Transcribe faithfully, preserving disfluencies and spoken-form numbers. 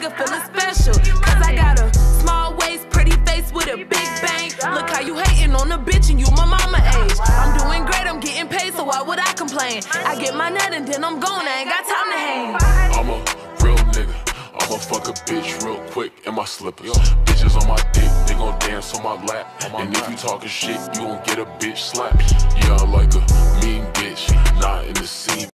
nigga feeling special. Cause I got a small waist, pretty face with a big bang. Look how you hating on a bitch and you my mama age. I'm doing great, I'm getting paid, so why would I complain? I get my nut and then I'm gone, I ain't got time to hang. I'm a real nigga, I'ma fuck a bitch real quick in my slippers. Bitches on my dick, they gon' dance on my lap. And if you talking shit, you gon' get a bitch slapped. Yeah, I like a mean bitch, not in the scene.